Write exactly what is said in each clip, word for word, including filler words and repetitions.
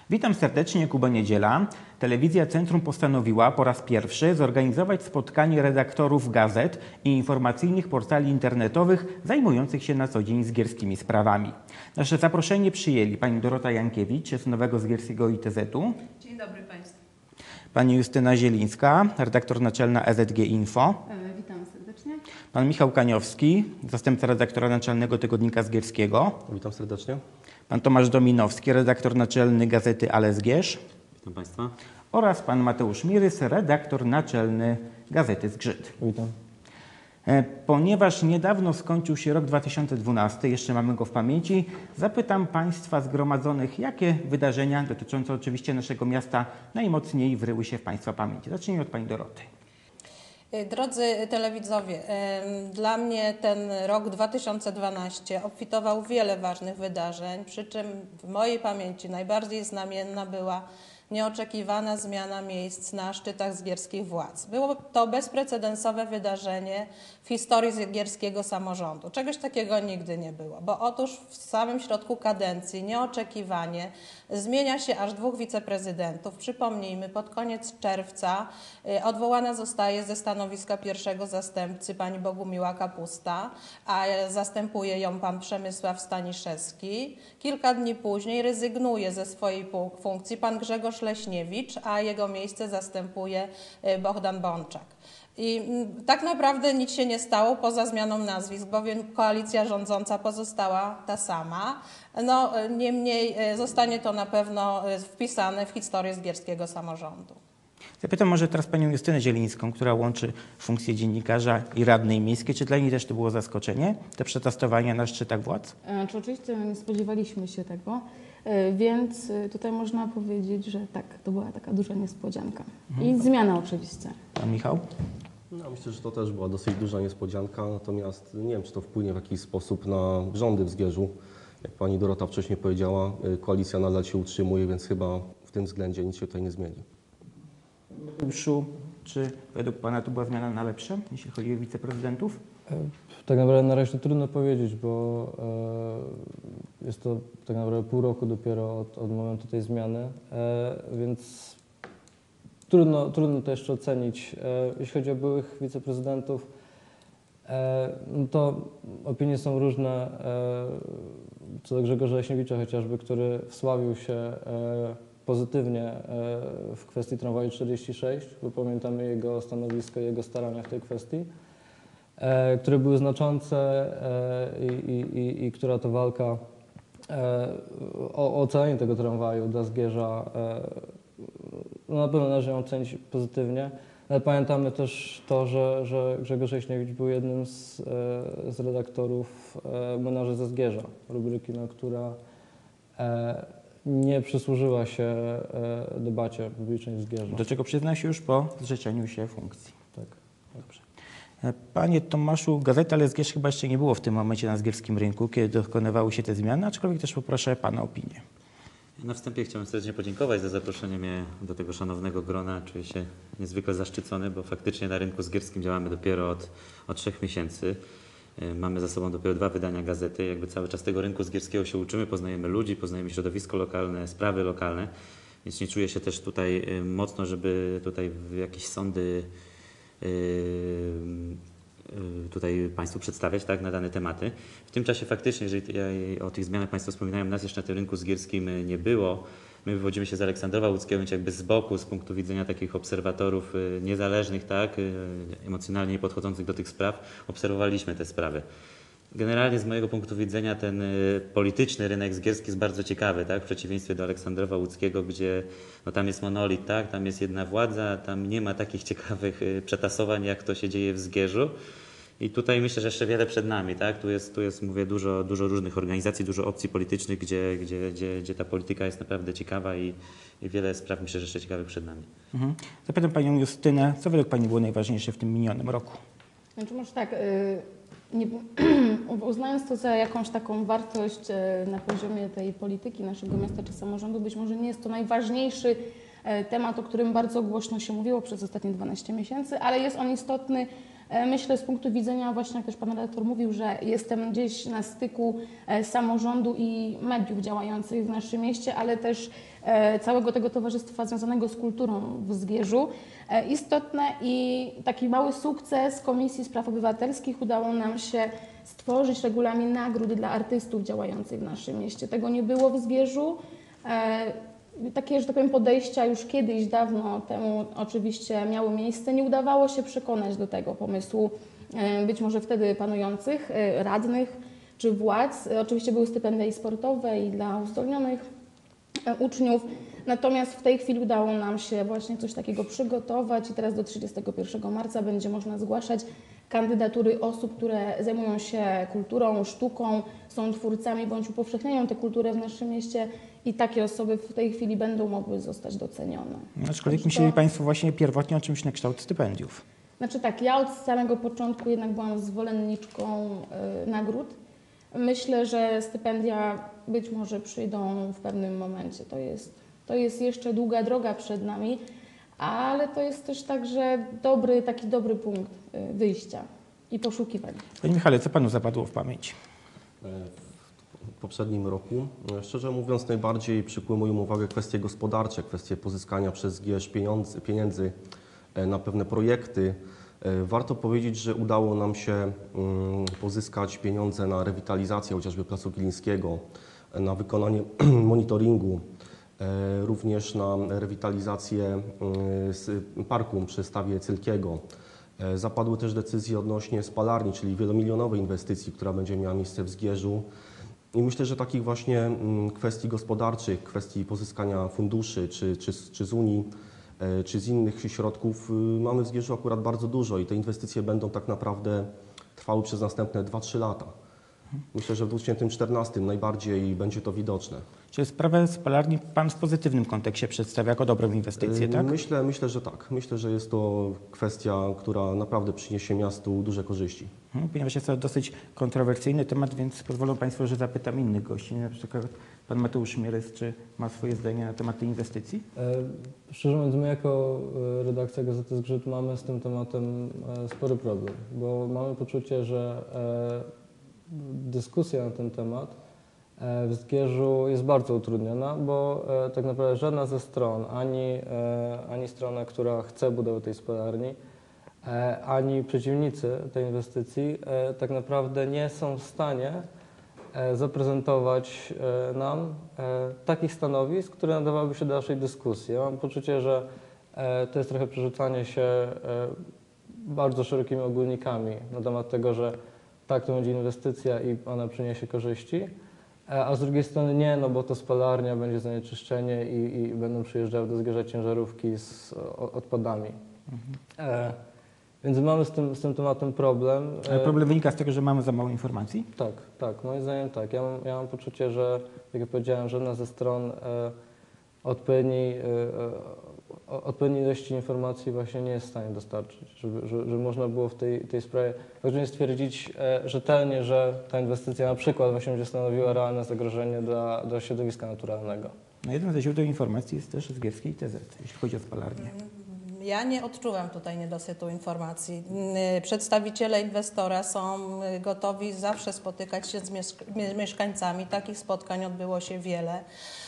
Witam serdecznie, Kuba Niedziela. Telewizja Centrum postanowiła po raz pierwszy zorganizować spotkanie redaktorów gazet i informacyjnych portali internetowych zajmujących się na co dzień zgierskimi sprawami. Nasze zaproszenie przyjęli pani Dorota Jankiewicz z Nowego Zgierskiego I T Z-u. Dzień dobry Państwu. Pani Justyna Zielińska, redaktor naczelna E Z G Info. E, witam serdecznie. Pan Michał Kaniowski, zastępca redaktora naczelnego Tygodnika Zgierskiego. Witam serdecznie. Pan Tomasz Dominowski, redaktor naczelny gazety Ale Zgierz. Witam Państwa. Oraz pan Mateusz Mirys, redaktor naczelny Gazety Zgrzyt. Witam. Ponieważ niedawno skończył się rok dwa tysiące dwunasty, jeszcze mamy go w pamięci, zapytam Państwa zgromadzonych, jakie wydarzenia dotyczące oczywiście naszego miasta najmocniej wryły się w Państwa pamięci. Zacznijmy od Pani Doroty. Drodzy telewidzowie, dla mnie ten rok dwa tysiące dwunasty obfitował w wiele ważnych wydarzeń, przy czym w mojej pamięci najbardziej znamienna była nieoczekiwana zmiana miejsc na szczytach zgierskich władz. Było to bezprecedensowe wydarzenie w historii zgierskiego samorządu. Czegoś takiego nigdy nie było, bo otóż w samym środku kadencji nieoczekiwanie zmienia się aż dwóch wiceprezydentów. Przypomnijmy, pod koniec czerwca odwołana zostaje ze stanowiska pierwszego zastępcy pani Bogumiła Kapusta, a zastępuje ją pan Przemysław Staniszewski. Kilka dni później rezygnuje ze swojej funkcji pan Grzegorz Leśniewicz, a jego miejsce zastępuje Bohdan Bączak. I tak naprawdę nic się nie stało poza zmianą nazwisk, bowiem koalicja rządząca pozostała ta sama. No, niemniej zostanie to na pewno wpisane w historię zgierskiego samorządu. Zapytam może teraz panią Justynę Zielińską, która łączy funkcję dziennikarza i radnej miejskiej. Czy dla niej też to było zaskoczenie, te przetestowania na szczytach władz? Czy oczywiście nie spodziewaliśmy się tego, więc tutaj można powiedzieć, że tak, to była taka duża niespodzianka. Mhm. I zmiana oczywiście. Pan Michał? No, myślę, że to też była dosyć duża niespodzianka, natomiast nie wiem, czy to wpłynie w jakiś sposób na rządy w Zgierzu. Jak pani Dorota wcześniej powiedziała, koalicja nadal się utrzymuje, więc chyba w tym względzie nic się tutaj nie zmieni. Mateuszu, czy według pana to była zmiana na lepsze, jeśli chodzi o wiceprezydentów? Tak naprawdę na razie trudno powiedzieć, bo e, jest to tak naprawdę pół roku dopiero od, od momentu tej zmiany, e, więc trudno, trudno to jeszcze ocenić. E, jeśli chodzi o byłych wiceprezydentów, e, no to opinie są różne e, co do Grzegorza Leśniewicza chociażby, który wsławił się e, pozytywnie e, w kwestii tramwaju czterdzieści sześć, bo pamiętamy jego stanowisko i jego starania w tej kwestii, e, które były znaczące e, i, i, i która to walka e, o, o ocalenie tego tramwaju dla Zgierza e, no na pewno należy ją ocenić pozytywnie, ale pamiętamy też to, że, że Grzegorz Leśniewicz był jednym z, e, z redaktorów e, Młynarzy ze Zgierza, rubryki, no, która e, nie przysłużyła się e, debacie publicznej w Zgierzu. Do czego przyznał się już po zrzeczeniu się funkcji. Tak. Dobrze. Panie Tomaszu, Gazeta Ale Zgierz chyba jeszcze nie było w tym momencie na zgierskim rynku, kiedy dokonywały się te zmiany, aczkolwiek też poproszę pana opinię. Na wstępie chciałem serdecznie podziękować za zaproszenie mnie do tego szanownego grona. Czuję się niezwykle zaszczycony, bo faktycznie na rynku zgierskim działamy dopiero od, od trzech miesięcy. Mamy za sobą dopiero dwa wydania gazety. Jakby cały czas tego rynku zgierskiego się uczymy, poznajemy ludzi, poznajemy środowisko lokalne, sprawy lokalne, więc nie czuję się też tutaj mocno, żeby tutaj w jakieś sądy tutaj Państwu przedstawiać, tak, na dane tematy. W tym czasie faktycznie, jeżeli o tych zmianach Państwo wspominają, nas jeszcze na tym rynku zgierskim nie było. My wywodzimy się z Aleksandrowa Łódzkiego, więc jakby z boku, z punktu widzenia takich obserwatorów niezależnych, tak, emocjonalnie nie podchodzących do tych spraw, obserwowaliśmy te sprawy. Generalnie z mojego punktu widzenia ten polityczny rynek zgierski jest bardzo ciekawy, tak, w przeciwieństwie do Aleksandrowa Łódzkiego, gdzie no, tam jest monolit, tak, tam jest jedna władza, tam nie ma takich ciekawych przetasowań, jak to się dzieje w Zgierzu. I tutaj myślę, że jeszcze wiele przed nami, tak? Tu jest, tu jest mówię, dużo, dużo różnych organizacji, dużo opcji politycznych, gdzie, gdzie, gdzie, gdzie ta polityka jest naprawdę ciekawa i, i wiele spraw myślę, że jeszcze ciekawych przed nami. Mhm. Zapytam panią Justynę, co według pani było najważniejsze w tym minionym roku? Znaczy może tak, nie, uznając to za jakąś taką wartość na poziomie tej polityki naszego miasta czy samorządu, być może nie jest to najważniejszy temat, o którym bardzo głośno się mówiło przez ostatnie dwanaście miesięcy, ale jest on istotny Myślę z punktu widzenia właśnie, jak też pan redaktor mówił, że jestem gdzieś na styku samorządu i mediów działających w naszym mieście, ale też całego tego towarzystwa związanego z kulturą w Zgierzu. Istotne i taki mały sukces Komisji Spraw Obywatelskich udało nam się stworzyć regulamin nagród dla artystów działających w naszym mieście. Tego nie było w Zgierzu. Takie, że tak powiem, podejścia już kiedyś, dawno temu oczywiście miały miejsce. Nie udawało się przekonać do tego pomysłu być może wtedy panujących radnych czy władz. Oczywiście były stypendia i sportowe i dla uzdolnionych uczniów. Natomiast w tej chwili udało nam się właśnie coś takiego przygotować i teraz do trzydziestego pierwszego marca będzie można zgłaszać kandydatury osób, które zajmują się kulturą, sztuką, są twórcami bądź upowszechniają tę kulturę w naszym mieście i takie osoby w tej chwili będą mogły zostać docenione. Aczkolwiek myśleli Państwo właśnie pierwotnie o czymś na kształt stypendiów. Znaczy tak, ja od samego początku jednak byłam zwolenniczką y, nagród. Myślę, że stypendia być może przyjdą w pewnym momencie. To jest, to jest jeszcze długa droga przed nami, ale to jest też także dobry, taki dobry punkt wyjścia i poszukiwań. Panie Michale, co Panu zapadło w pamięć? W poprzednim roku, szczerze mówiąc, najbardziej przykuły moją uwagę kwestie gospodarcze, kwestie pozyskania przez Zgierz pieniędzy, pieniędzy na pewne projekty. Warto powiedzieć, że udało nam się pozyskać pieniądze na rewitalizację chociażby Placu Kilińskiego, na wykonanie monitoringu, również na rewitalizację parku przy stawie Cylkiego. Zapadły też decyzje odnośnie spalarni, czyli wielomilionowej inwestycji, która będzie miała miejsce w Zgierzu. I myślę, że takich właśnie kwestii gospodarczych, kwestii pozyskania funduszy, czy, czy, czy z Unii, czy z innych środków mamy w Zgierzu akurat bardzo dużo i te inwestycje będą tak naprawdę trwały przez następne dwa trzy lata. Myślę, że w dwa tysiące czternastym najbardziej będzie to widoczne. Czy sprawę spalarni Pan w pozytywnym kontekście przedstawia jako dobrą inwestycję, tak? Myślę, myślę, że tak. Myślę, że jest to kwestia, która naprawdę przyniesie miastu duże korzyści. Ponieważ jest to dosyć kontrowersyjny temat, więc pozwolą Państwo, że zapytam innych gości. Na przykład Pan Mateusz Mierys, czy ma swoje zdanie na temat tej inwestycji? E, szczerze mówiąc, my jako redakcja Gazety Zgrzyt mamy z tym tematem spory problem, bo mamy poczucie, że e, dyskusja na ten temat w Zgierzu jest bardzo utrudniona, bo tak naprawdę żadna ze stron, ani, ani strona, która chce budowy tej spalarni, ani przeciwnicy tej inwestycji tak naprawdę nie są w stanie zaprezentować nam takich stanowisk, które nadawałyby się do naszej dyskusji. Ja mam poczucie, że to jest trochę przerzucanie się bardzo szerokimi ogólnikami na temat tego, że tak, to będzie inwestycja i ona przyniesie korzyści, a z drugiej strony nie, no bo to spalarnia, będzie zanieczyszczenie i, i będą przyjeżdżały do Zgierza ciężarówki z o, odpadami. Mhm. E, więc mamy z tym, z tym tematem problem. Ale problem wynika z tego, że mamy za mało informacji? Tak, tak, moim zdaniem tak. Ja mam, ja mam poczucie, że, jak ja powiedziałem, żadna ze stron e, odpowiedniej, e, odpowiedniej ilości informacji właśnie nie jest w stanie dostarczyć, żeby, żeby, żeby można było w tej, tej sprawie faktycznie stwierdzić e, rzetelnie, że ta inwestycja na przykład właśnie będzie stanowiła realne zagrożenie dla, dla środowiska naturalnego. No jednym ze źródeł informacji jest też Zgierskiej T Z, jeśli chodzi o spalarnię. Ja nie odczuwam tutaj niedosytu informacji. Przedstawiciele inwestora są gotowi zawsze spotykać się z mieszkańcami. Takich spotkań odbyło się wiele.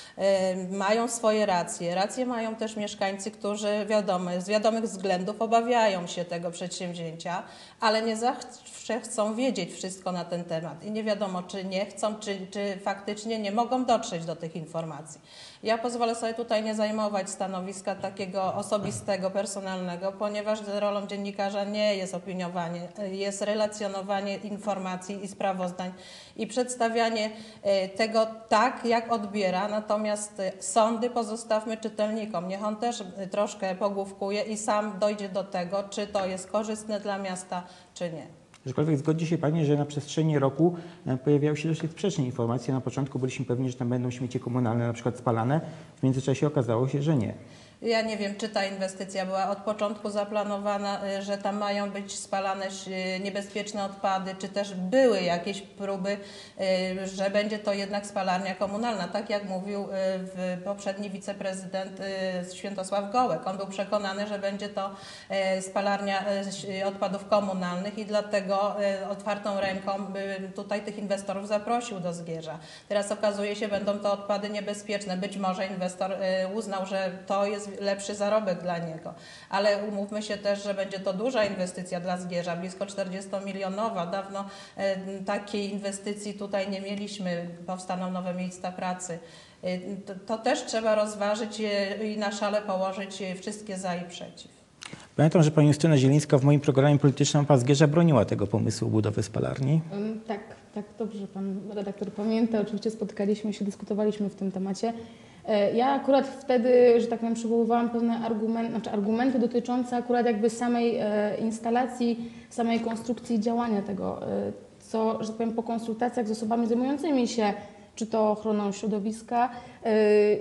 Mają swoje racje. Racje mają też mieszkańcy, którzy wiadomo, z wiadomych względów obawiają się tego przedsięwzięcia, ale nie zawsze chcą wiedzieć wszystko na ten temat i nie wiadomo, czy nie chcą, czy, czy faktycznie nie mogą dotrzeć do tych informacji. Ja pozwolę sobie tutaj nie zajmować stanowiska takiego osobistego, personalnego, ponieważ rolą dziennikarza nie jest opiniowanie, jest relacjonowanie informacji i sprawozdań i przedstawianie tego tak, jak odbiera, natomiast sądy pozostawmy czytelnikom. Niech on też troszkę pogłówkuje i sam dojdzie do tego, czy to jest korzystne dla miasta, czy nie. Aczkolwiek zgodzi się Pani, że na przestrzeni roku pojawiały się dość sprzeczne informacje. Na początku byliśmy pewni, że tam będą śmieci komunalne na przykład spalane. W międzyczasie okazało się, że nie. Ja nie wiem, czy ta inwestycja była od początku zaplanowana, y, że tam mają być spalane y, niebezpieczne odpady, czy też były jakieś próby, y, że będzie to jednak spalarnia komunalna, tak jak mówił y, w poprzedni wiceprezydent y, Świętosław Gołek. On był przekonany, że będzie to y, spalarnia y, odpadów komunalnych i dlatego y, otwartą ręką y, tutaj tych inwestorów zaprosił do Zgierza. Teraz okazuje się, będą to odpady niebezpieczne. Być może inwestor y, uznał, że to jest lepszy zarobek dla niego. Ale umówmy się też, że będzie to duża inwestycja dla Zgierza, blisko czterdziestomilionowa. Dawno y, takiej inwestycji tutaj nie mieliśmy. Powstaną nowe miejsca pracy. Y, to, to też trzeba rozważyć y, i na szale położyć y, wszystkie za i przeciw. Pamiętam, że pani Justyna Zielińska w moim programie politycznym Mapa Zgierza broniła tego pomysłu budowy spalarni. Um, tak, tak, dobrze pan redaktor pamięta. Oczywiście spotkaliśmy się, dyskutowaliśmy w tym temacie. E, Ja akurat wtedy, że tak powiem, przywoływałam pewne argumenty, znaczy argumenty dotyczące akurat jakby samej e, instalacji, samej konstrukcji działania tego, e, co, że tak powiem, po konsultacjach z osobami zajmującymi się czy to ochroną środowiska, e,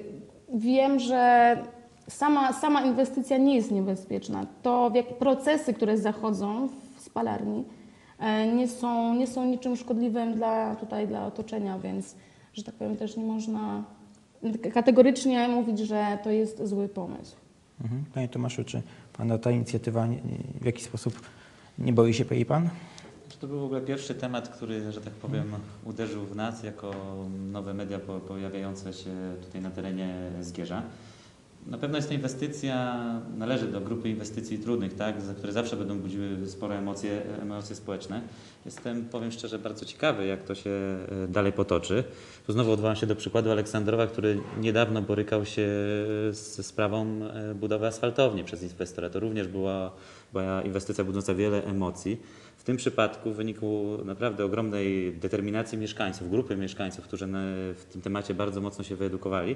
wiem, że Sama, sama inwestycja nie jest niebezpieczna. To jak procesy, które zachodzą w spalarni, nie są, nie są niczym szkodliwym dla, tutaj, dla otoczenia, więc, że tak powiem, też nie można kategorycznie mówić, że to jest zły pomysł. Mhm. Panie Tomaszu, czy pana ta inicjatywa w jakiś sposób nie boi się jej pan? To był w ogóle pierwszy temat, który, że tak powiem, uderzył w nas jako nowe media pojawiające się tutaj na terenie Zgierza. Na pewno jest to inwestycja, należy do grupy inwestycji trudnych, tak, za które zawsze będą budziły spore emocje, emocje społeczne. Jestem, powiem szczerze, bardzo ciekawy, jak to się dalej potoczy. Tu znowu odwołam się do przykładu Aleksandrowa, który niedawno borykał się ze sprawą budowy asfaltowni przez inwestora. To również była, była inwestycja budząca wiele emocji. W tym przypadku w wyniku naprawdę ogromnej determinacji mieszkańców, grupy mieszkańców, którzy w tym temacie bardzo mocno się wyedukowali,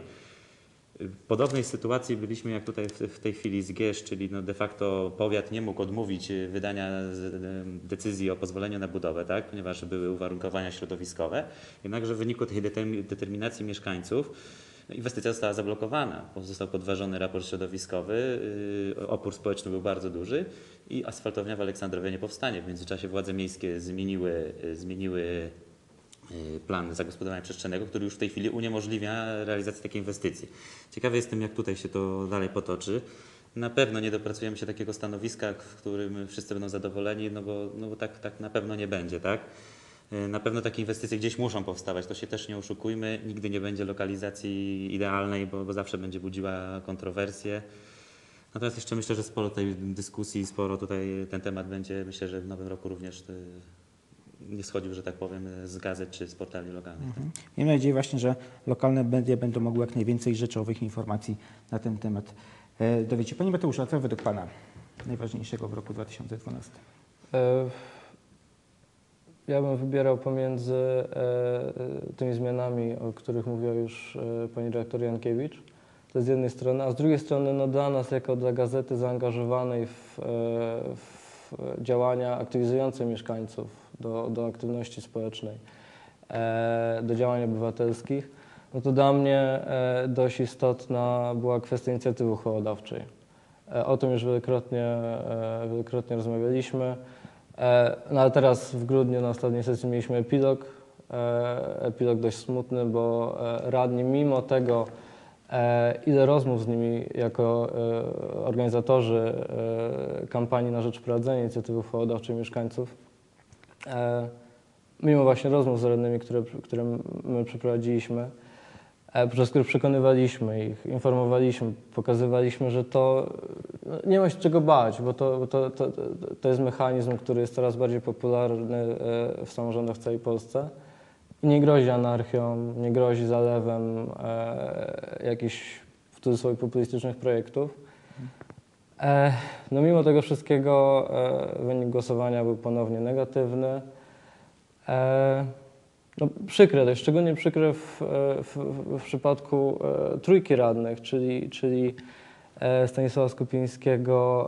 w podobnej sytuacji byliśmy jak tutaj w tej chwili Zgierz, czyli no de facto powiat nie mógł odmówić wydania decyzji o pozwoleniu na budowę, tak? Ponieważ były uwarunkowania środowiskowe. Jednakże w wyniku tej determinacji mieszkańców inwestycja została zablokowana. Został podważony raport środowiskowy, opór społeczny był bardzo duży i asfaltownia w Aleksandrowie nie powstanie. W międzyczasie władze miejskie zmieniły, zmieniły plan zagospodarowania przestrzennego, który już w tej chwili uniemożliwia realizację takiej inwestycji. Ciekawy jestem, jak tutaj się to dalej potoczy. Na pewno nie dopracujemy się takiego stanowiska, w którym wszyscy będą zadowoleni, no bo, no bo tak, tak na pewno nie będzie, tak? Na pewno takie inwestycje gdzieś muszą powstawać, to się też nie oszukujmy. Nigdy nie będzie lokalizacji idealnej, bo, bo zawsze będzie budziła kontrowersje. Natomiast jeszcze myślę, że sporo tej dyskusji, sporo tutaj ten temat będzie, myślę, że w nowym roku również nie schodził, że tak powiem, z gazet czy z portali lokalnych. Mhm. Miejmy nadzieję właśnie, że lokalne media będą mogły jak najwięcej rzeczowych informacji na ten temat e, dowiedzieć. Panie Mateuszu, a co według pana najważniejszego w roku dwa tysiące dwunastym? E, ja bym wybierał pomiędzy e, tymi zmianami, o których mówiła już e, pani dyrektor Jankiewicz. To z jednej strony, a z drugiej strony no, dla nas, jako dla gazety zaangażowanej w, e, w działania aktywizujące mieszkańców do, do aktywności społecznej, e, do działań obywatelskich, no to dla mnie e, dość istotna była kwestia inicjatywy uchwałodawczej. E, o tym już wielokrotnie, e, wielokrotnie rozmawialiśmy. E, no ale teraz w grudniu na ostatniej sesji mieliśmy epilog. E, epilog dość smutny, bo e, radni mimo tego, e, ile rozmów z nimi jako e, organizatorzy e, kampanii na rzecz wprowadzenia inicjatywy uchwałodawczej mieszkańców, e, mimo właśnie rozmów z radnymi, które, które my przeprowadziliśmy, e, podczas których przekonywaliśmy ich, informowaliśmy, pokazywaliśmy, że to no, nie ma się czego bać, bo to, to, to, to jest mechanizm, który jest coraz bardziej popularny e, w samorządach w całej Polsce. I nie grozi anarchią, nie grozi zalewem e, jakichś w cudzysłowie populistycznych projektów. E, no mimo tego wszystkiego e, wynik głosowania był ponownie negatywny. E, no przykre, to jest szczególnie przykre w, w, w przypadku e, trójki radnych, czyli, czyli e, Stanisława Skupińskiego,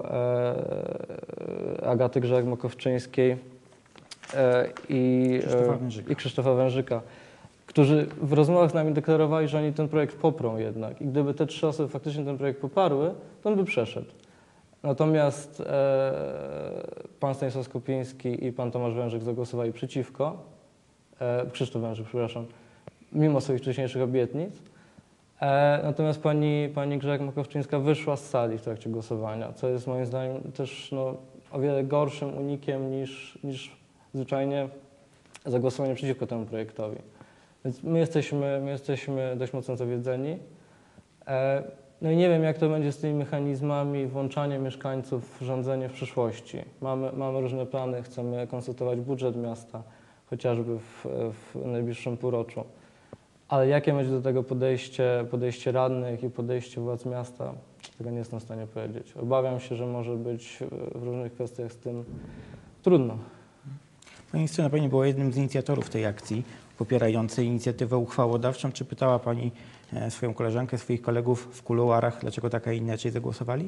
e, Agaty Grzech-Mokowczyńskiej, I, Krzysztofa Wężyka. i Krzysztofa Wężyka, którzy w rozmowach z nami deklarowali, że oni ten projekt poprą jednak. I gdyby te trzy osoby faktycznie ten projekt poparły, to on by przeszedł. Natomiast e, pan Stanisław Skopiński i pan Tomasz Wężyk zagłosowali przeciwko, e, Krzysztof Wężyk, przepraszam, mimo swoich wcześniejszych obietnic. E, natomiast pani, pani Grzegorz Makowczyńska wyszła z sali w trakcie głosowania, co jest moim zdaniem też no, o wiele gorszym unikiem niż, niż zwyczajnie zagłosowanie przeciwko temu projektowi. Więc my jesteśmy, my jesteśmy dość mocno zawiedzeni. E, no i nie wiem, jak to będzie z tymi mechanizmami włączania mieszkańców w rządzenie w przyszłości. Mamy, mamy różne plany, chcemy konsultować budżet miasta, chociażby w, w najbliższym półroczu. Ale jakie będzie do tego podejście, podejście radnych i podejście władz miasta, tego nie jestem w stanie powiedzieć. Obawiam się, że może być w różnych kwestiach z tym trudno. Pani ministrze, Pani była jednym z inicjatorów tej akcji popierającej inicjatywę uchwałodawczą. Czy pytała Pani swoją koleżankę, swoich kolegów w kuluarach, dlaczego tak, a inaczej zagłosowali?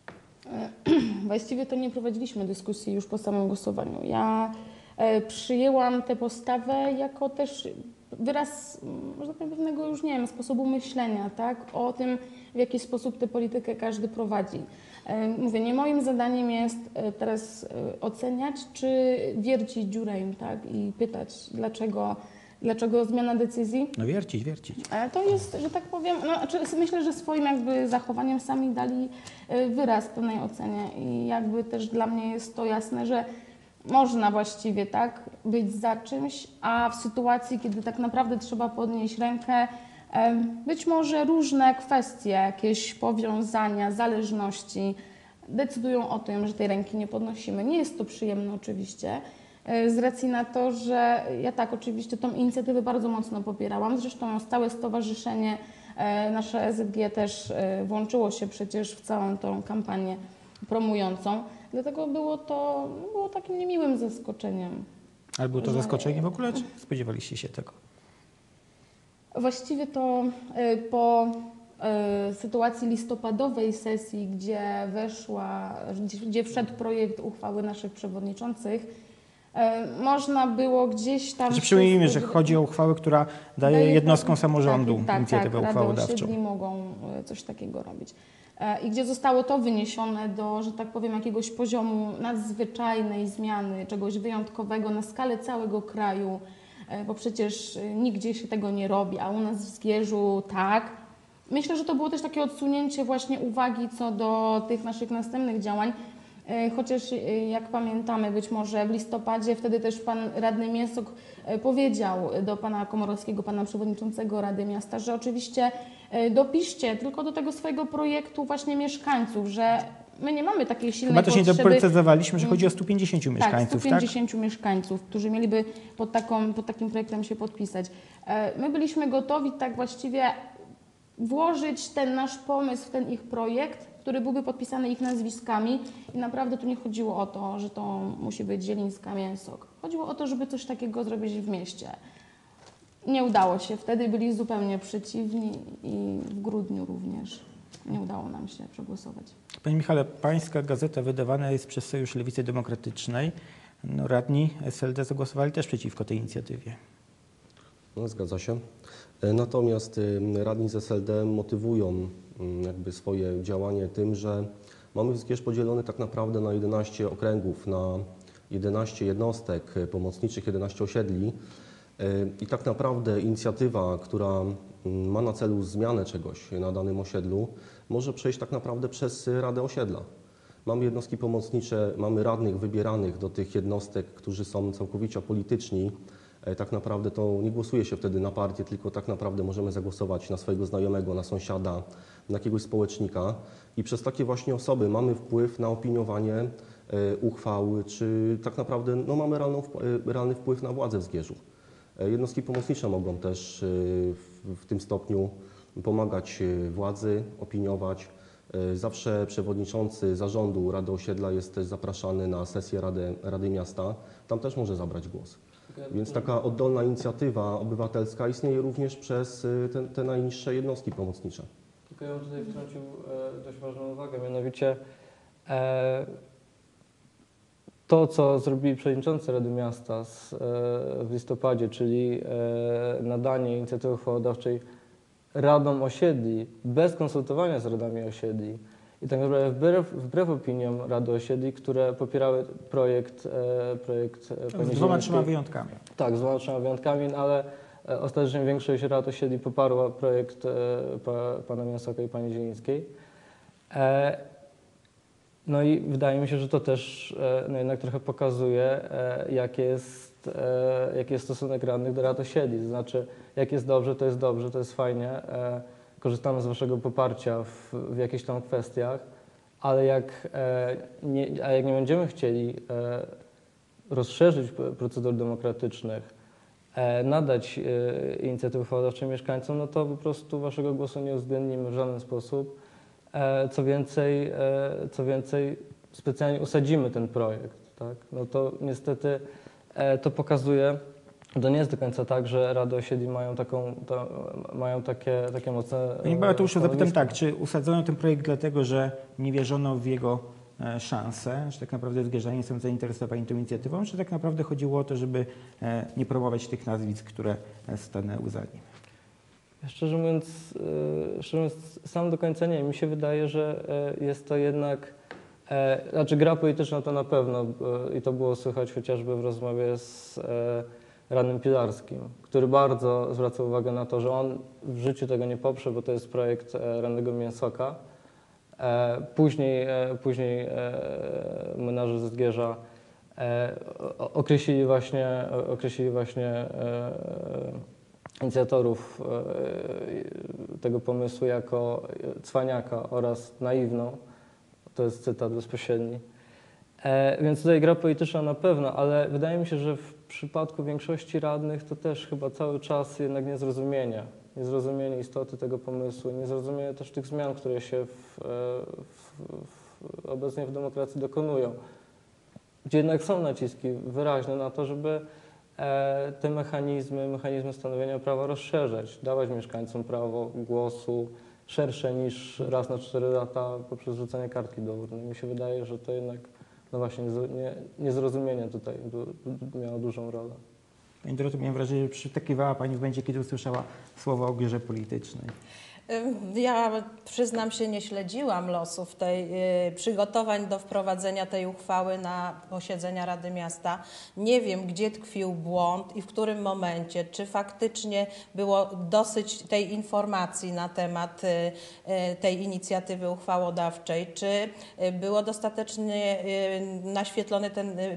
Właściwie to nie prowadziliśmy dyskusji już po samym głosowaniu. Ja e, przyjęłam tę postawę jako też wyraz, można powiedzieć, pewnego już, nie wiem, sposobu myślenia, tak, o tym, w jaki sposób tę politykę każdy prowadzi. E, mówię, nie moim zadaniem jest e, teraz e, oceniać, czy wiercić dziurę im, tak, i pytać, dlaczego Dlaczego zmiana decyzji? No wiercić, wiercić. Ale to jest, że tak powiem, no, znaczy myślę, że swoim jakby zachowaniem sami dali wyraz pewnej ocenie i jakby też dla mnie jest to jasne, że można właściwie tak być za czymś, a w sytuacji, kiedy tak naprawdę trzeba podnieść rękę, być może różne kwestie, jakieś powiązania, zależności decydują o tym, że tej ręki nie podnosimy. Nie jest to przyjemne oczywiście, z racji na to, że ja tak oczywiście tą inicjatywę bardzo mocno popierałam. Zresztą całe stowarzyszenie, nasze E Z G też włączyło się przecież w całą tą kampanię promującą. Dlatego było to było takim niemiłym zaskoczeniem. Ale było to zaskoczenie w ogóle, czy spodziewaliście się tego? Właściwie to po sytuacji listopadowej sesji, gdzie weszła, gdzie wszedł projekt uchwały naszych przewodniczących, można było gdzieś tam... Znaczy, przypomnijmy, że chodzi o uchwałę, która daje, daje jednostkom samorządu tak, tak, inicjatywę tak, uchwałodawczą. Rady osiedli mogą coś takiego robić. I gdzie zostało to wyniesione do, że tak powiem, jakiegoś poziomu nadzwyczajnej zmiany, czegoś wyjątkowego na skalę całego kraju, bo przecież nigdzie się tego nie robi, a u nas w Zgierzu tak. Myślę, że to było też takie odsunięcie właśnie uwagi co do tych naszych następnych działań. Chociaż jak pamiętamy, być może w listopadzie wtedy też pan radny Mięsok powiedział do pana Komorowskiego, pana przewodniczącego Rady Miasta, że oczywiście dopiszcie tylko do tego swojego projektu właśnie mieszkańców, że my nie mamy takiej silnej Chyba też nie potrzeby... doprecyzowaliśmy, że chodzi o stu pięćdziesięciu mieszkańców, tak? stu pięćdziesięciu tak? mieszkańców, którzy mieliby pod, taką, pod takim projektem się podpisać. My byliśmy gotowi tak właściwie włożyć ten nasz pomysł w ten ich projekt, który byłby podpisany ich nazwiskami i naprawdę tu nie chodziło o to, że to musi być Zielińska, Mięsok. Chodziło o to, żeby coś takiego zrobić w mieście. Nie udało się. Wtedy byli zupełnie przeciwni i w grudniu również nie udało nam się przegłosować. Panie Michale, pańska gazeta wydawana jest przez Sojusz Lewicy Demokratycznej. No, radni S L D zagłosowali też przeciwko tej inicjatywie. No, zgadza się. Natomiast radni z S L D motywują jakby swoje działanie tym, że mamy Zgierz podzielony tak naprawdę na jedenaście okręgów, na jedenaście jednostek pomocniczych, jedenaście osiedli i tak naprawdę inicjatywa, która ma na celu zmianę czegoś na danym osiedlu, może przejść tak naprawdę przez Radę Osiedla. Mamy jednostki pomocnicze, mamy radnych wybieranych do tych jednostek, którzy są całkowicie apolityczni. Tak naprawdę to nie głosuje się wtedy na partię, tylko tak naprawdę możemy zagłosować na swojego znajomego, na sąsiada, na jakiegoś społecznika i przez takie właśnie osoby mamy wpływ na opiniowanie uchwał, czy tak naprawdę no, mamy realną, realny wpływ na władzę w Zgierzu. Jednostki pomocnicze mogą też w, w tym stopniu pomagać władzy, opiniować. Zawsze przewodniczący zarządu Rady Osiedla jest też zapraszany na sesję Rady, Rady Miasta, tam też może zabrać głos. Więc taka oddolna inicjatywa obywatelska istnieje również przez te, te najniższe jednostki pomocnicze. Tylko ja bym tutaj wtrącił e, dość ważną uwagę, mianowicie e, to, co zrobili przewodniczący Rady Miasta z, e, w listopadzie, czyli e, nadanie inicjatywy uchwałodawczej radom osiedli bez konsultowania z radami osiedli i tak naprawdę wbrew, wbrew opiniom Rady Osiedli, które popierały projekt, e, projekt pani Z dwoma, Zielińskiej. trzema wyjątkami. Tak, z dwoma, trzema wyjątkami, no ale e, ostatecznie większość rad osiedli poparła projekt e, pa, pana Mięsoka i pani Zielińskiej. E, no i wydaje mi się, że to też e, no jednak trochę pokazuje, e, jakie jest, e, jaki jest stosunek radnych do rad osiedli. To znaczy, jak jest dobrze, to jest dobrze, to jest fajnie. E, korzystamy z waszego poparcia w, w jakichś tam kwestiach, ale jak, e, nie, a jak nie będziemy chcieli e, rozszerzyć procedur demokratycznych, e, nadać e, inicjatywy uchwałodawczej mieszkańcom, no to po prostu waszego głosu nie uwzględnimy w żaden sposób. E, co więcej, e, co więcej, specjalnie usadzimy ten projekt. Tak? No to niestety e, to pokazuje, to nie jest do końca tak, że rady osiedli mają, taką, to, mają takie, takie mocne Panie Bartuszu, zapytam stanowisko. tak, czy usadzono ten projekt dlatego, że nie wierzono w jego e, szanse, że tak naprawdę zgierzanie są zainteresowani tą inicjatywą, czy tak naprawdę chodziło o to, żeby e, nie promować tych nazwisk, które e, stanęły za nim? Szczerze mówiąc, e, szczerze mówiąc, sam do końca nie. Mi się wydaje, że e, jest to jednak, e, znaczy gra polityczna to na pewno e, i to było słychać chociażby w rozmowie z e, radnym Pilarskim, który bardzo zwraca uwagę na to, że on w życiu tego nie poprze, bo to jest projekt e, radnego Mięsoka. E, później e, później e, menadżer ze Zgierza e, o, określili właśnie, określili właśnie e, inicjatorów e, tego pomysłu jako cwaniaka oraz naiwną. To jest cytat bezpośredni. E, więc tutaj gra polityczna na pewno, ale wydaje mi się, że w przypadku większości radnych to też chyba cały czas jednak niezrozumienie. Niezrozumienie istoty tego pomysłu, niezrozumienie też tych zmian, które się w, w, w, obecnie w demokracji dokonują. Gdzie jednak są naciski wyraźne na to, żeby e, te mechanizmy, mechanizmy stanowienia prawa rozszerzać, dawać mieszkańcom prawo głosu szersze niż raz na cztery lata poprzez rzucenie kartki do urny. Mi się wydaje, że to jednak no właśnie nie, niezrozumienie tutaj du, du, miało dużą rolę. Pani Doroto, miałem wrażenie, że przytakiwała Pani w momencie, kiedy usłyszała słowo o grze politycznej. Ja przyznam się, nie śledziłam losów tej, y, przygotowań do wprowadzenia tej uchwały na posiedzenia Rady Miasta. Nie wiem, gdzie tkwił błąd i w którym momencie, czy faktycznie było dosyć tej informacji na temat y, y, tej inicjatywy uchwałodawczej, czy y, było dostatecznie y, naświetlony ten y, y,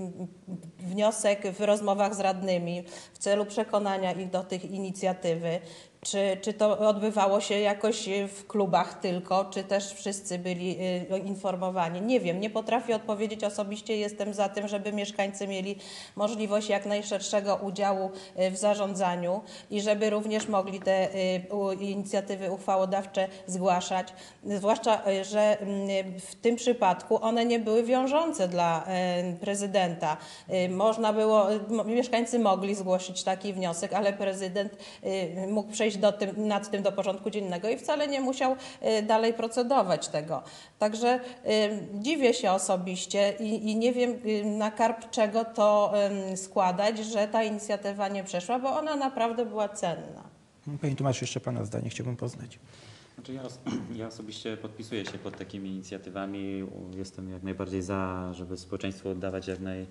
wniosek w rozmowach z radnymi w celu przekonania ich do tej inicjatywy. Czy, czy to odbywało się jakoś w klubach tylko, czy też wszyscy byli y, informowani? Nie wiem, nie potrafię odpowiedzieć osobiście. Jestem za tym, żeby mieszkańcy mieli możliwość jak najszerszego udziału y, w zarządzaniu i żeby również mogli te y, u, inicjatywy uchwałodawcze zgłaszać. Zwłaszcza, y, że y, w tym przypadku one nie były wiążące dla y, prezydenta. Y, można było, y, mieszkańcy mogli zgłosić taki wniosek, ale prezydent y, mógł przejść Do tym, nad tym do porządku dziennego i wcale nie musiał y, dalej procedować tego. Także y, dziwię się osobiście i, i nie wiem y, na karb czego to y, składać, że ta inicjatywa nie przeszła, bo ona naprawdę była cenna. Panie Tomaszu, jeszcze Pana zdanie chciałbym poznać. Znaczy ja, ja osobiście podpisuję się pod takimi inicjatywami. Jestem jak najbardziej za, żeby społeczeństwu oddawać jak naj...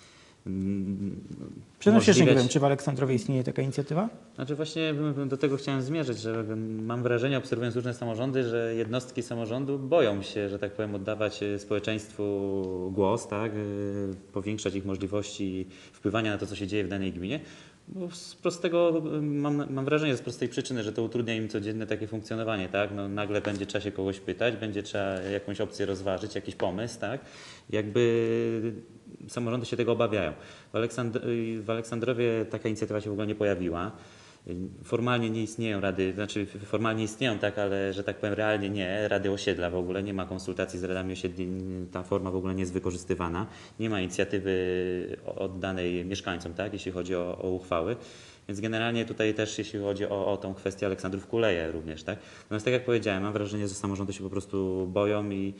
Przede wszystkim nie możliwe- wiem, czy w Aleksandrowie istnieje taka inicjatywa? Znaczy właśnie do tego chciałem zmierzyć, że mam wrażenie, obserwując różne samorządy, że jednostki samorządu boją się, że tak powiem, oddawać społeczeństwu głos, tak, powiększać ich możliwości wpływania na to, co się dzieje w danej gminie. Bo z prostego, mam, mam wrażenie, z prostej przyczyny, że to utrudnia im codzienne takie funkcjonowanie, tak? No, nagle będzie trzeba się kogoś pytać, będzie trzeba jakąś opcję rozważyć, jakiś pomysł, tak? Jakby samorządy się tego obawiają. W, Aleksandr w Aleksandrowie taka inicjatywa się w ogóle nie pojawiła. Formalnie nie istnieją rady, znaczy formalnie istnieją, tak, ale że tak powiem realnie nie. Rady osiedla w ogóle, nie ma konsultacji z radami osiedli, ta forma w ogóle nie jest wykorzystywana. Nie ma inicjatywy oddanej mieszkańcom, tak, jeśli chodzi o, o uchwały. Więc generalnie tutaj też jeśli chodzi o, o tą kwestię Aleksandrów kuleje również, tak. Natomiast tak jak powiedziałem, mam wrażenie, że samorządy się po prostu boją i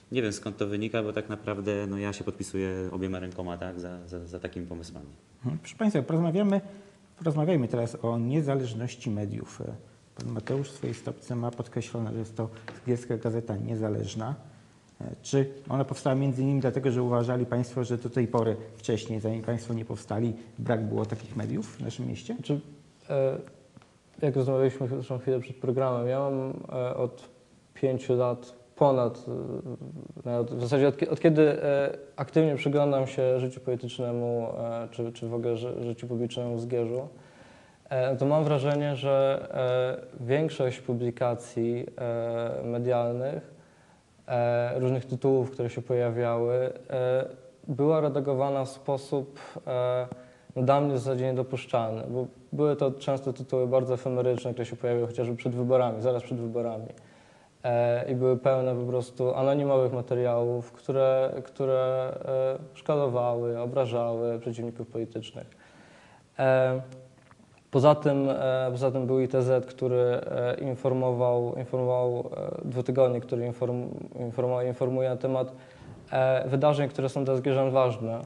Nie wiem skąd to wynika, bo tak naprawdę no, ja się podpisuję obiema rękoma tak, za, za, za takimi pomysłami. Proszę Państwa, porozmawiamy, porozmawiajmy teraz o niezależności mediów. Pan Mateusz w swojej stopce ma podkreślone, że jest to Zgierska Gazeta Niezależna. Czy ona powstała między innymi dlatego, że uważali Państwo, że do tej pory wcześniej, zanim Państwo nie powstali, brak było takich mediów w naszym mieście? Czy, e, jak rozmawialiśmy zresztą chwilę przed programem, ja mam e, od pięciu lat ponad, e, w zasadzie od, od kiedy e, aktywnie przyglądam się życiu politycznemu, e, czy, czy w ogóle ży, życiu publicznemu w Zgierzu, e, to mam wrażenie, że e, większość publikacji e, medialnych, E, różnych tytułów, które się pojawiały, e, była redagowana w sposób e, no, dla mnie w zasadzie niedopuszczalny, bo były to często tytuły bardzo efemeryczne, które się pojawiały chociażby przed wyborami, zaraz przed wyborami. E, I były pełne po prostu anonimowych materiałów, które, które e, szkalowały, obrażały przeciwników politycznych. E, Poza tym, poza tym był I T Z, który informował, informował dwutygodnik, który inform, informował, informuje na temat wydarzeń, które są dla Zgierzan ważne,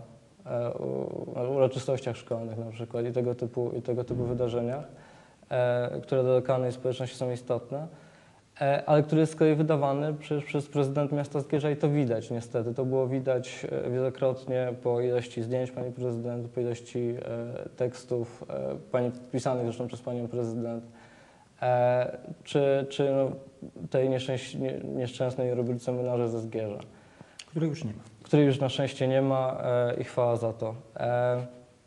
o uroczystościach szkolnych na przykład i tego typu, i tego typu wydarzeniach, które dla lokalnej społeczności są istotne, ale który jest z kolei wydawany przez, przez prezydent miasta Zgierza i to widać niestety. To było widać wielokrotnie po ilości zdjęć pani prezydent, po ilości e, tekstów e, pani pisanych zresztą przez panią prezydent, e, czy, czy no, tej nieszczęś, nie, nieszczęsnej rubrice Młynarze ze Zgierza. Której już nie ma. Której już na szczęście nie ma e, i chwała za to. E,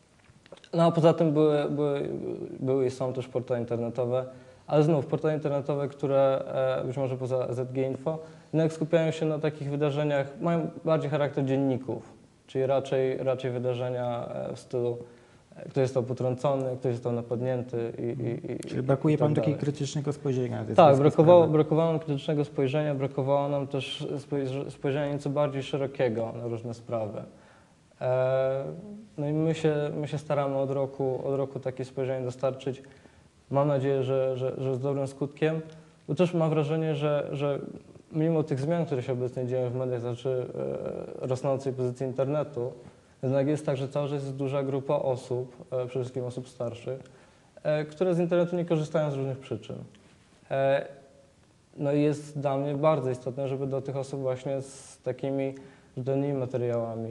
no a poza tym były, były, były i są też portale internetowe, ale znów portale internetowe, które e, być może poza Z G Info, jednak skupiają się na takich wydarzeniach, mają bardziej charakter dzienników, czyli raczej, raczej wydarzenia w stylu ktoś został potrącony, ktoś został napadnięty i, i, i Czyli brakuje i tak Panu takiego dalej. krytycznego spojrzenia na te Tak, wszystkie brakowało, sprawy. brakowało nam krytycznego spojrzenia, brakowało nam też spojrz- spojrzenia nieco bardziej szerokiego na różne sprawy. E, no i my się, my się staramy od roku, od roku takie spojrzenie dostarczyć. Mam nadzieję, że, że, że z dobrym skutkiem, bo też mam wrażenie, że, że mimo tych zmian, które się obecnie dzieją w mediach, znaczy e, rosnącej pozycji internetu, jednak jest tak, że cały czas jest duża grupa osób, e, przede wszystkim osób starszych, e, które z internetu nie korzystają z różnych przyczyn. E, no i jest dla mnie bardzo istotne, żeby do tych osób właśnie z takimi rzetelnymi materiałami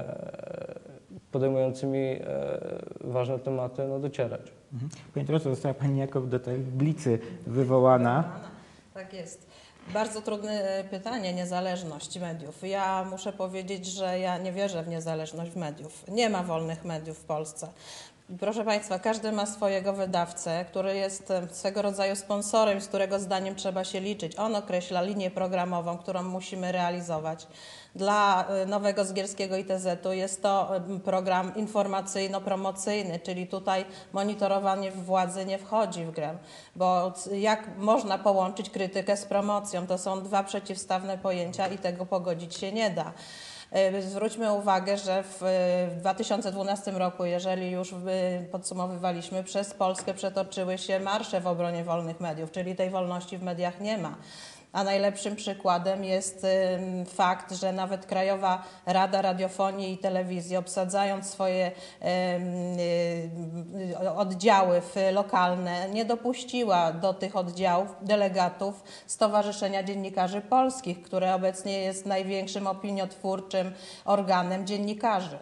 e, podejmującymi e, ważne tematy no, docierać. Mhm. Pani drodzy, została Pani jako do tej blicy wywołana. Tak jest. Bardzo trudne pytanie, niezależność mediów. Ja muszę powiedzieć, że ja nie wierzę w niezależność mediów. Nie ma wolnych mediów w Polsce. Proszę Państwa, każdy ma swojego wydawcę, który jest swego rodzaju sponsorem, z którego zdaniem trzeba się liczyć. On określa linię programową, którą musimy realizować. Dla Nowego Zgierskiego I T Z-u jest to program informacyjno-promocyjny, czyli tutaj monitorowanie władzy nie wchodzi w grę, bo jak można połączyć krytykę z promocją? To są dwa przeciwstawne pojęcia i tego pogodzić się nie da. Zwróćmy uwagę, że w dwa tysiące dwunastym roku, jeżeli już podsumowywaliśmy, przez Polskę przetoczyły się marsze w obronie wolnych mediów, czyli tej wolności w mediach nie ma. A najlepszym przykładem jest fakt, że nawet Krajowa Rada Radiofonii i Telewizji, obsadzając swoje oddziały lokalne, nie dopuściła do tych oddziałów delegatów Stowarzyszenia Dziennikarzy Polskich, które obecnie jest największym opiniotwórczym organem dziennikarzy.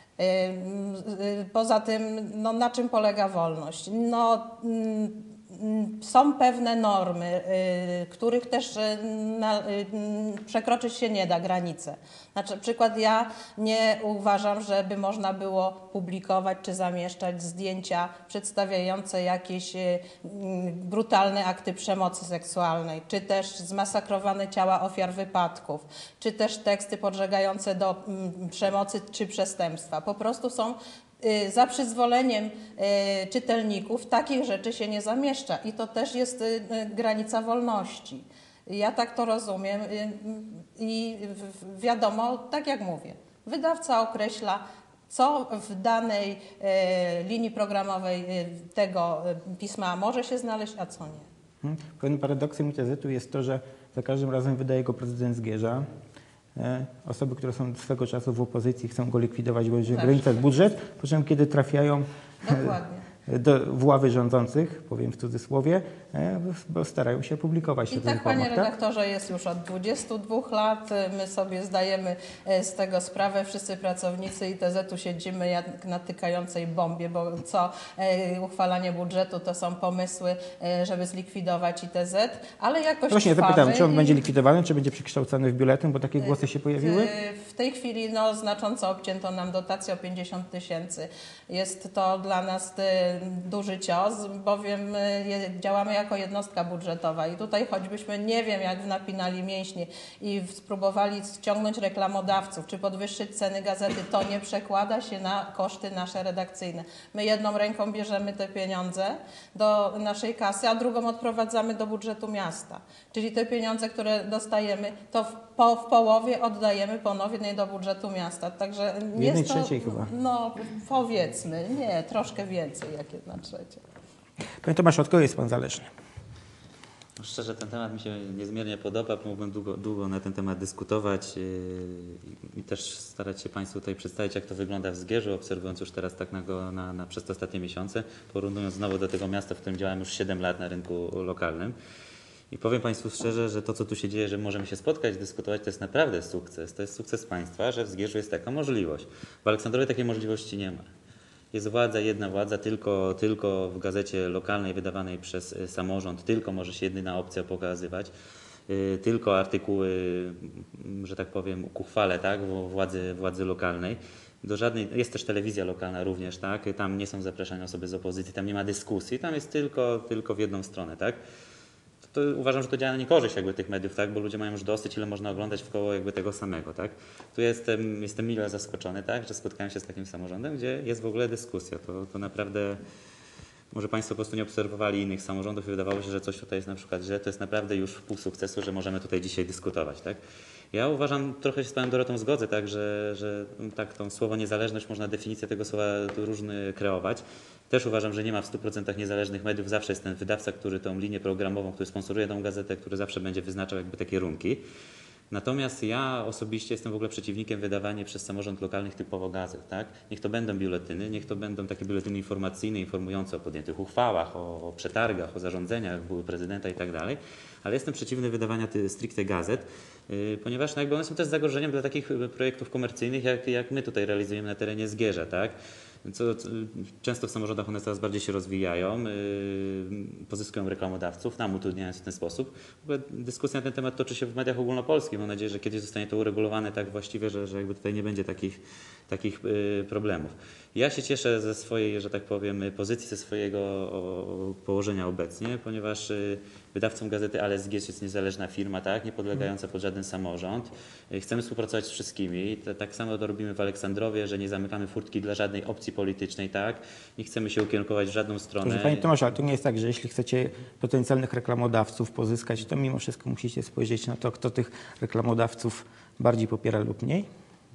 Poza tym, no, na czym polega wolność? No, są pewne normy, y, których też y, na, y, przekroczyć się nie da, granice. Na przykład ja nie uważam, żeby można było publikować czy zamieszczać zdjęcia przedstawiające jakieś y, brutalne akty przemocy seksualnej, czy też zmasakrowane ciała ofiar wypadków, czy też teksty podżegające do y, przemocy czy przestępstwa. Po prostu są za przyzwoleniem czytelników takich rzeczy się nie zamieszcza i to też jest granica wolności. Ja tak to rozumiem i wiadomo, tak jak mówię, wydawca określa, co w danej linii programowej tego pisma może się znaleźć, a co nie. Pewnym paradoksem I T Z-u jest to, że za każdym razem wydaje go prezydent Zgierza. Osoby, które są swego czasu w opozycji, chcą go likwidować, bo będzie Tak. ograniczać budżet, po czym kiedy trafiają Dokładnie. do, w ławy rządzących, powiem w cudzysłowie, bo starają się publikować I ten tak, panie pomysł, tak? redaktorze, jest już od dwudziestu dwóch lat. My sobie zdajemy z tego sprawę. Wszyscy pracownicy I T Z-u siedzimy jak na tykającej bombie, bo co uchwalanie budżetu to są pomysły, żeby zlikwidować I T Z, ale jakoś Właśnie trwamy. zapytam, czy on i- będzie likwidowany, czy będzie przekształcany w biuletyn, bo takie głosy się pojawiły? W tej chwili no, znacząco obcięto nam dotację o pięćdziesiąt tysięcy. Jest to dla nas y, duży cios, bowiem y, je- działamy jako jednostka budżetowa i tutaj choćbyśmy nie wiem jak napinali mięśnie i w- spróbowali ściągnąć reklamodawców, czy podwyższyć ceny gazety, to nie przekłada się na koszty nasze redakcyjne. My jedną ręką bierzemy te pieniądze do naszej kasy, a drugą odprowadzamy do budżetu miasta. Czyli te pieniądze, które dostajemy, to w, po, w połowie oddajemy ponownie do budżetu miasta. Także W jednej jest to, trzeciej chyba. no powiedzmy, nie, troszkę więcej jak jedna trzecia. Panie Tomaszu, od kogo jest pan zależny? Szczerze, ten temat mi się niezmiernie podoba. Mógłbym długo, długo na ten temat dyskutować yy, i też starać się Państwu tutaj przedstawić, jak to wygląda w Zgierzu, obserwując już teraz tak na, go- na, na przez te ostatnie miesiące, porównując znowu do tego miasta, w którym działałem już siedem lat na rynku lokalnym. I powiem Państwu szczerze, że to, co tu się dzieje, że możemy się spotkać, dyskutować, to jest naprawdę sukces. To jest sukces państwa, że w Zgierzu jest taka możliwość. W Aleksandrowie takiej możliwości nie ma. Jest władza, jedna władza, tylko, tylko w gazecie lokalnej wydawanej przez y, samorząd, tylko może się jedyna opcja pokazywać, y, tylko artykuły, y, że tak powiem, ku chwale, tak, w- władzy, władzy lokalnej. Do żadnej, jest też telewizja lokalna również, tak, tam nie są zapraszane osoby z opozycji, tam nie ma dyskusji, tam jest tylko, tylko w jedną stronę, tak. To uważam, że to działa na niekorzyść jakby tych mediów, tak? Bo ludzie mają już dosyć, ile można oglądać w koło jakby tego samego, tak? Tu jestem, jestem mile zaskoczony, tak? Że spotkałem się z takim samorządem, gdzie jest w ogóle dyskusja. To, to naprawdę, może Państwo po prostu nie obserwowali innych samorządów i wydawało się, że coś tutaj jest na przykład źle. To jest naprawdę już pół sukcesu, że możemy tutaj dzisiaj dyskutować, tak? Ja uważam, trochę się z Panem Dorotą zgodzę, tak, że, że tak, tą słowo niezależność, można definicję tego słowa tu różny kreować. Też uważam, że nie ma w stu procentach niezależnych mediów. Zawsze jest ten wydawca, który tą linię programową, który sponsoruje tą gazetę, który zawsze będzie wyznaczał jakby te kierunki. Natomiast ja osobiście jestem w ogóle przeciwnikiem wydawania przez samorząd lokalnych typowo gazet. Tak? Niech to będą biuletyny, niech to będą takie biuletyny informacyjne, informujące o podjętych uchwałach, o, o przetargach, o zarządzeniach były prezydenta i tak dalej. Ale jestem przeciwny wydawaniu ty, stricte gazet, yy, ponieważ no, jakby one są też zagrożeniem dla takich y, projektów komercyjnych, jak, jak my tutaj realizujemy na terenie Zgierza. Tak? Co, co, często w samorządach one coraz bardziej się rozwijają, yy, pozyskują reklamodawców, nam utrudniając w ten sposób. W ogóle dyskusja na ten temat toczy się w mediach ogólnopolskich. Mam nadzieję, że kiedyś zostanie to uregulowane tak właściwie, że, że jakby tutaj nie będzie takich, takich yy, problemów. Ja się cieszę ze swojej, że tak powiem, pozycji, ze swojego o, położenia obecnie, ponieważ yy, wydawcą gazety Ale Zgierz jest niezależna firma, tak, nie podlegająca pod żaden samorząd. Yy, chcemy współpracować z wszystkimi. To, tak samo to robimy w Aleksandrowie, że nie zamykamy furtki dla żadnej opcji politycznej, tak? Nie chcemy się ukierunkować w żadną stronę. Proszę Panie Tomaszu, ale to nie jest tak, że jeśli chcecie potencjalnych reklamodawców pozyskać, to mimo wszystko musicie spojrzeć na to, kto tych reklamodawców bardziej popiera lub mniej?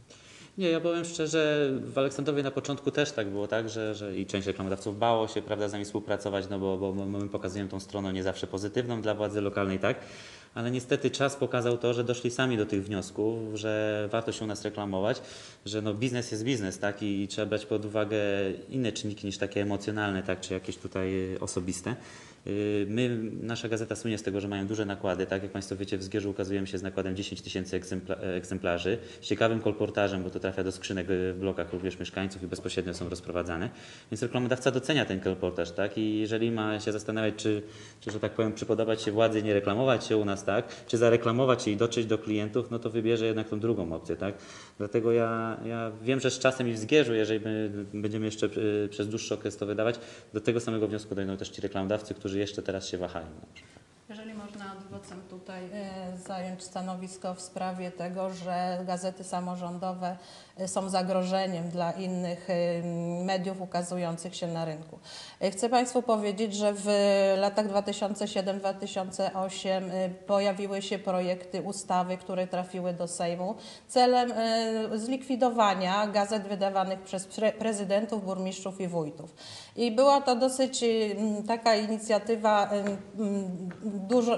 Nie, ja powiem szczerze, w Aleksandrowie na początku też tak było, tak, że, że i część reklamodawców bało się, prawda, z nami współpracować, no bo, bo my pokazujemy tą stronę nie zawsze pozytywną dla władzy lokalnej, tak? Ale niestety czas pokazał to, że doszli sami do tych wniosków, że warto się u nas reklamować, że no biznes jest biznes, tak? I, i trzeba brać pod uwagę inne czynniki niż takie emocjonalne, tak? Czy jakieś tutaj y, osobiste. Y, My, nasza gazeta słynie z tego, że mają duże nakłady, tak? Jak Państwo wiecie, w Zgierzu ukazujemy się z nakładem dziesięć tysięcy egzempla- egzemplarzy, z ciekawym kolportażem, bo to trafia do skrzynek y, w blokach również mieszkańców i bezpośrednio są rozprowadzane. Więc reklamodawca docenia ten kolportaż, tak? I jeżeli ma się zastanawiać, czy, czy że tak powiem, przypodobać się władzy, nie reklamować się u nas, tak? Czy zareklamować się i dotrzeć do klientów, no to wybierze jednak tą drugą opcję, tak? Dlatego ja, ja wiem, że z czasem i w Zgierzu, jeżeli my będziemy jeszcze y, przez dłuższy okres to wydawać, do tego samego wniosku dojdą też ci reklamodawcy, którzy jeszcze teraz się wahają. Jeżeli można adwocem tutaj y, zająć stanowisko w sprawie tego, że gazety samorządowe y, są zagrożeniem dla innych y, mediów ukazujących się na rynku. Y, chcę Państwu powiedzieć, że w latach dwa tysiące siódmym do dwa tysiące ósmego y, pojawiły się projekty ustawy, które trafiły do Sejmu celem y, zlikwidowania gazet wydawanych przez pre- prezydentów, burmistrzów i wójtów. I była to dosyć y, taka inicjatywa y, y, Dużo, w dużej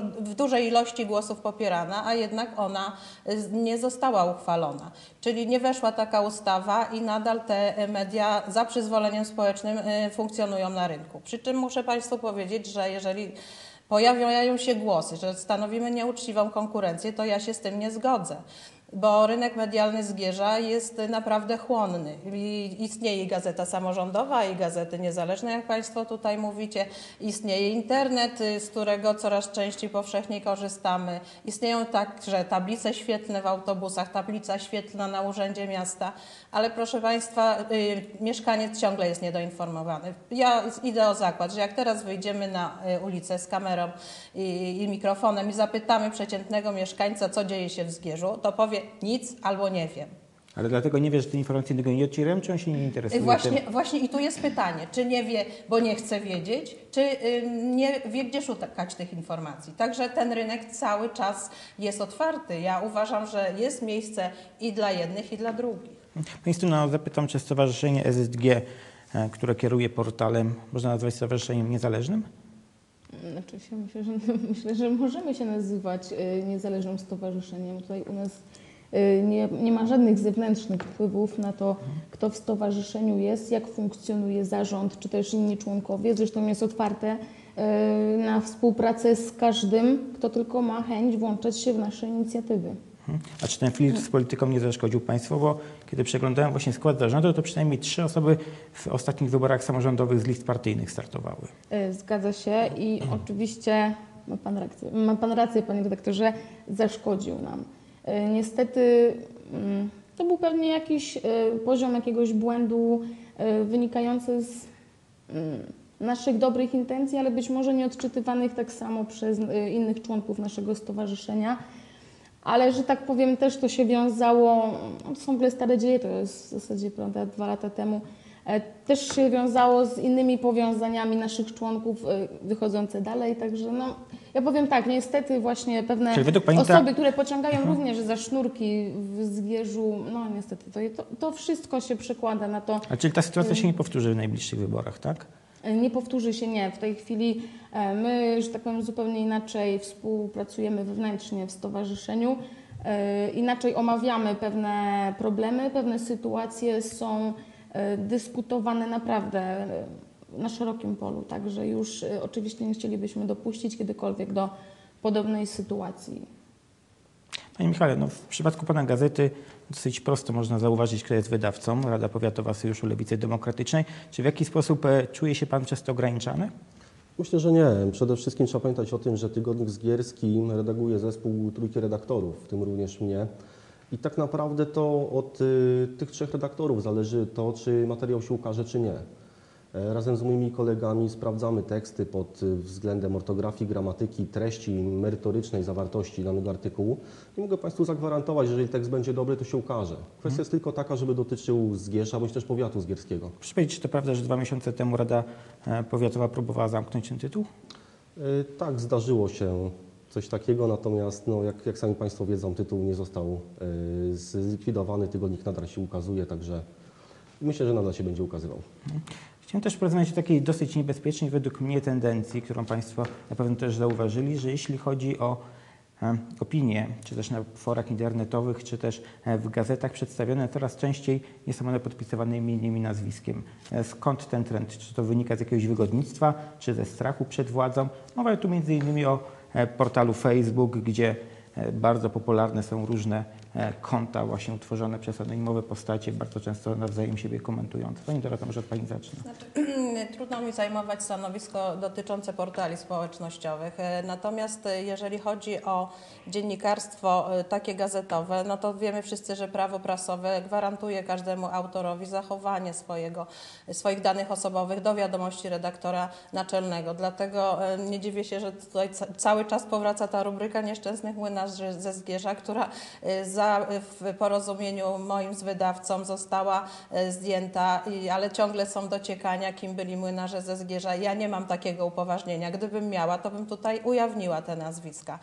dużej ilości głosów popierana, a jednak ona nie została uchwalona. Czyli nie weszła taka ustawa i nadal te media za przyzwoleniem społecznym funkcjonują na rynku. Przy czym muszę Państwu powiedzieć, że jeżeli pojawiają się głosy, że stanowimy nieuczciwą konkurencję, to ja się z tym nie zgodzę. Bo rynek medialny Zgierza jest naprawdę chłonny. I istnieje i gazeta samorządowa, i gazety niezależne, jak Państwo tutaj mówicie. Istnieje internet, z którego coraz częściej powszechnie korzystamy. Istnieją także tablice świetlne w autobusach, tablica świetlna na Urzędzie Miasta. Ale proszę Państwa, y, mieszkaniec ciągle jest niedoinformowany. Ja idę o zakład, że jak teraz wyjdziemy na y, ulicę z kamerą i, i mikrofonem i zapytamy przeciętnego mieszkańca, co dzieje się w Zgierzu, to powie nic albo nie wiem. Ale dlatego nie wie, że te informacje do niego nie docierają, czy on się nie interesuje Właśnie, tym? właśnie i tu jest pytanie, czy nie wie, bo nie chce wiedzieć, czy y, nie wie, gdzie szukać tych informacji. Także ten rynek cały czas jest otwarty. Ja uważam, że jest miejsce i dla jednych, i dla drugich. Pani Struno, zapytam, czy Stowarzyszenie S Z G, które kieruje portalem, można nazwać stowarzyszeniem niezależnym? Znaczy się, myślę, że, myślę, że możemy się nazywać niezależnym stowarzyszeniem. Tutaj u nas nie, nie ma żadnych zewnętrznych wpływów na to, kto w stowarzyszeniu jest, jak funkcjonuje zarząd, czy też inni członkowie. Zresztą jest otwarte na współpracę z każdym, kto tylko ma chęć włączać się w nasze inicjatywy. A czy ten filtr z polityką nie zaszkodził Państwu? Bo kiedy przeglądałem właśnie skład zarządu, to przynajmniej trzy osoby w ostatnich wyborach samorządowych z list partyjnych startowały. Zgadza się i oczywiście ma Pan rację, ma Pan rację, Panie redaktorze, zaszkodził nam. Niestety to był pewnie jakiś poziom jakiegoś błędu wynikający z naszych dobrych intencji, ale być może nie odczytywanych tak samo przez innych członków naszego stowarzyszenia. Ale, że tak powiem, też to się wiązało, to są w ogóle stare dzieje, to jest w zasadzie prawda, dwa lata temu, też się wiązało z innymi powiązaniami naszych członków wychodzące dalej, także no, ja powiem tak, niestety właśnie pewne osoby, ta... które pociągają mhm. również za sznurki w Zgierzu, no niestety to, to, to wszystko się przekłada na to. A czyli ta sytuacja się nie powtórzy w najbliższych wyborach, tak? Nie powtórzy się, nie. W tej chwili my, że tak powiem, zupełnie inaczej współpracujemy wewnętrznie w stowarzyszeniu, inaczej omawiamy pewne problemy, pewne sytuacje są dyskutowane naprawdę na szerokim polu, także już oczywiście nie chcielibyśmy dopuścić kiedykolwiek do podobnej sytuacji. Panie Michale, no w przypadku Pana gazety dosyć prosto można zauważyć, kto jest wydawcą. Rada Powiatowa Sojuszu Lewicy Demokratycznej. Czy w jaki sposób czuje się Pan przez to ograniczany? Myślę, że nie. Przede wszystkim trzeba pamiętać o tym, że Tygodnik Zgierski redaguje zespół trójki redaktorów, w tym również mnie. I tak naprawdę to od y, tych trzech redaktorów zależy to, czy materiał się ukaże, czy nie. Razem z moimi kolegami sprawdzamy teksty pod względem ortografii, gramatyki, treści merytorycznej zawartości danego artykułu. I mogę Państwu zagwarantować, że jeżeli tekst będzie dobry, to się ukaże. Kwestia hmm. jest tylko taka, żeby dotyczył Zgierza, bądź też powiatu zgierskiego. Proszę powiedzieć, czy to prawda, że dwa miesiące temu Rada Powiatowa próbowała zamknąć ten tytuł? Yy, tak, zdarzyło się coś takiego, natomiast no, jak, jak sami Państwo wiedzą, tytuł nie został yy, zlikwidowany, tygodnik nadal się ukazuje, także myślę, że nadal się będzie ukazywał. Hmm. Chciałem też porozmawiać o takiej dosyć niebezpiecznej według mnie tendencji, którą Państwo na pewno też zauważyli, że jeśli chodzi o e, opinie, czy też na forach internetowych, czy też e, w gazetach przedstawione, coraz częściej nie są one podpisywane imieniem i nazwiskiem. E, skąd ten trend? Czy to wynika z jakiegoś wygodnictwa, czy ze strachu przed władzą? Mowa tu między innymi o e, portalu Facebook, gdzie e, bardzo popularne są różne e, konta właśnie utworzone przez anonimowe postacie, bardzo często nawzajem siebie komentujące. Pani Dorota, może od Pani zacznę. Znaczy, trudno mi zajmować stanowisko dotyczące portali społecznościowych. Natomiast jeżeli chodzi o dziennikarstwo takie gazetowe, no to wiemy wszyscy, że prawo prasowe gwarantuje każdemu autorowi zachowanie swojego, swoich danych osobowych do wiadomości redaktora naczelnego. Dlatego nie dziwię się, że tutaj cały czas powraca ta rubryka nieszczęsnych młynarzy ze Zgierza, która za, w porozumieniu moim z wydawcą została zdjęta, ale ciągle są dociekania, kim byli młynarze ze Zgierza. Ja nie mam takiego upoważnienia. Gdybym miała, to bym tutaj ujawniła te nazwiska.